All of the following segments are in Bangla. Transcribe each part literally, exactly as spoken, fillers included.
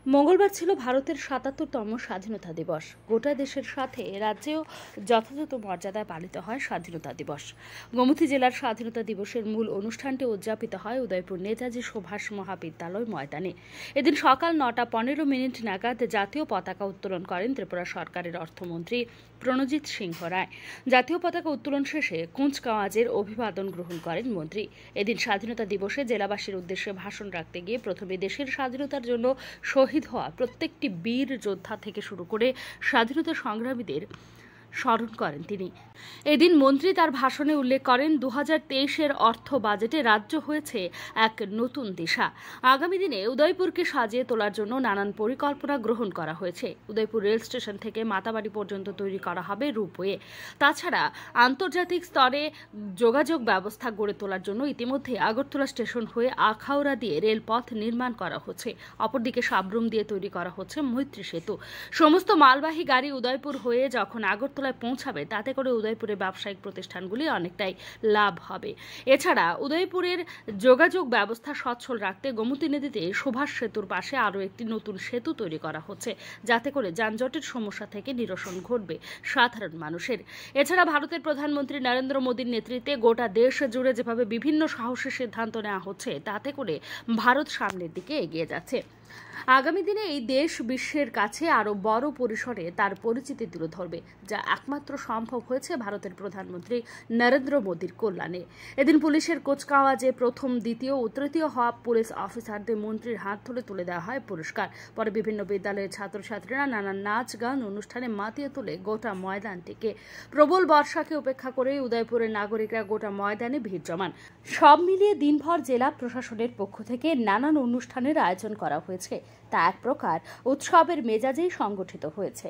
মঙ্গলবার ছিল ভারতের সাতাত্তরতম স্বাধীনতা দিবস। গোটা দেশের সাথে রাজ্যেও যথাযথ মর্যাদায় পালিত হয় স্বাধীনতা দিবস। গোমতী জেলার স্বাধীনতা দিবসের মূল অনুষ্ঠানটি উদযাপিত হয় উদয়পুর নেতাজি সুভাষ মহাবিদ্যালয় ময়দানে। এদিন সকাল নটা পনেরো মিনিট নাগাদ জাতীয় পতাকা উত্তোলন করেন ত্রিপুরা সরকারের অর্থমন্ত্রী প্রণজিৎ সিংহ রায়। জাতীয় পতাকা উত্তোলন শেষে কুচকাওয়াজের অভিবাদন গ্রহণ করেন মন্ত্রী। এদিন স্বাধীনতা দিবসে জেলাবাসীর উদ্দেশ্যে ভাষণ রাখতে গিয়ে প্রথমে দেশের স্বাধীনতার জন্য শহীদ হওয়া প্রত্যেকটি বীর যোদ্ধা থেকে শুরু করে স্বাধীনতা সংগ্রামীদের স্মরণ করেন তিনি। এদিন মন্ত্রী তার ভাষণে উল্লেখ করেন, দু হাজার তেইশের অর্থ বাজেটে রাজ্য হয়েছে এক নতুন দিশা। আগামী দিনে উদয়পুরকে সাজিয়ে তোলার জন্য নানান পরিকল্পনা গ্রহণ করা হয়েছে। উদয়পুর রেল স্টেশন থেকে মাতাবাড়ি পর্যন্ত তৈরি করা হবে রূপওয়ে। তাছাড়া আন্তর্জাতিক স্তরে যোগাযোগ ব্যবস্থা গড়ে তোলার জন্য ইতিমধ্যে আগরতলা স্টেশন হয়ে আখাউড়া দিয়ে রেলপথ নির্মাণ করা হচ্ছে। অপরদিকে সাবরুম দিয়ে তৈরি করা হচ্ছে মৈত্রী সেতু। সমস্ত মালবাহী গাড়ি উদয়পুর হয়ে যখন আগরতলা পৌঁছাবে তাতে করে উদয়পুরের ব্যবসায়িক প্রতিষ্ঠানগুলি অনেকটাই লাভ হবে। এছাড়া উদয়পুরের যোগাযোগ ব্যবস্থা সচ্ছল রাখতে গোমতী নদীতে সুভাষ সেতুর পাশে আরও একটি নতুন সেতু তৈরি করা হচ্ছে, যাতে করে যানজটের সমস্যা থেকে নিরসন ঘটবে সাধারণ মানুষের। এছাড়া ভারতের প্রধানমন্ত্রী নরেন্দ্র মোদীর নেতৃত্বে গোটা দেশ জুড়ে যেভাবে বিভিন্ন সাহসী সিদ্ধান্ত নেওয়া হচ্ছে, তাতে করে ভারত সামনের দিকে এগিয়ে যাচ্ছে। আগামী দিনে এই দেশ বিশ্বের কাছে আরও বড় পরিসরে তার পরিচিতি তুলে ধরবে, যা একমাত্র সম্ভব হয়েছে ভারতের প্রধানমন্ত্রী নরেন্দ্র মোদীর কল্যাণে। এদিন পুলিশের কুচকাওয়াজে প্রথম, দ্বিতীয় ও তৃতীয় হওয়া পুলিশ অফিসারদের মন্ত্রীর হাত ধরে তুলে দেওয়া হয় পুরস্কার। পরে বিভিন্ন বিদ্যালয়ের ছাত্রছাত্রীরা নানান নাচ গান অনুষ্ঠানে মাতিয়ে তোলে গোটা ময়দানটিকে। প্রবল বর্ষাকে উপেক্ষা করে উদয়পুরের নাগরিকরা গোটা ময়দানে ভিড় জমান। সব মিলিয়ে দিনভর জেলা প্রশাসনের পক্ষ থেকে নানান অনুষ্ঠানের আয়োজন করা হয়েছে। তা এক প্রকার উৎসবের মেজাজেই সংগঠিত হয়েছে।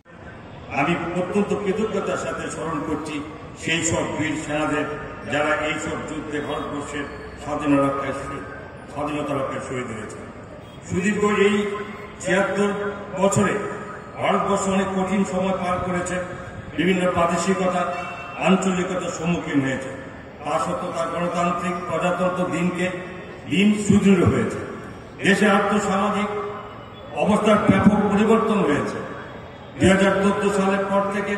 আমি অত্যন্ত কৃতজ্ঞতার সাথে স্মরণ করছি সেই সব বীর সেনাদের, যারা এই সব যুদ্ধে ভারতবর্ষের স্বাধীনতা রক্ষায় স্বাধীনতা রক্ষায় শহীদ হয়েছে। সুদীর্ঘ এই ছিয়াত্তর বছরে ভারতবর্ষ অনেক কঠিন সময় পার করেছে, বিভিন্ন প্রাদেশিকতা, আঞ্চলিকতার সম্মুখীন হয়েছে। তা সত্ত্বেও তার গণতান্ত্রিক প্রজাতন্ত্র দিনকে দিন সুদৃঢ় হয়েছে। দেশে আর্থসামাজিক অবস্থার ব্যাপক পরিবর্তন হয়েছে। দুই হাজার চোদ্দ সালের পর থেকে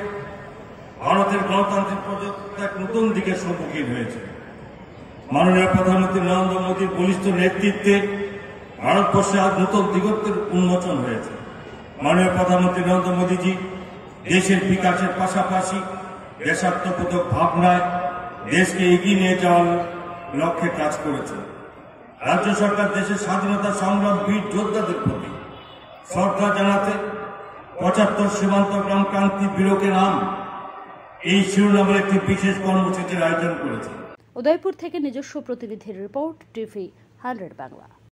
ভারতের গণতান্ত্রিক প্রজাতন্ত্র এক নতুন দিকের সম্মুখীন হয়েছে। মাননীয় প্রধানমন্ত্রী নরেন্দ্র মোদীর বলিষ্ঠ নেতৃত্বে ভারতবর্ষে আজ নতুন দিগন্তের উন্মোচন হয়েছে। মাননীয় প্রধানমন্ত্রী নরেন্দ্র মোদীজি দেশের বিকাশের পাশাপাশি দেশাত্মবোধক ভাবনায় দেশকে এগিয়ে নিয়ে যাওয়ার লক্ষ্যে কাজ করেছে। রাজ্য সরকার দেশের স্বাধীনতা সংগ্রাম বীর যোদ্ধাদের প্রতি শ্রদ্ধা জানাতে পঁচাত্তর সীমান্ত গ্রাম ক্রান্তি বীরকে নাম এই শিরোনামের একটি বিশেষ কর্মসূচির আয়োজন করেছে। উদয়পুর থেকে নিজস্ব প্রতিনিধির রিপোর্ট, টিভি হান্ড্রেড বাংলা।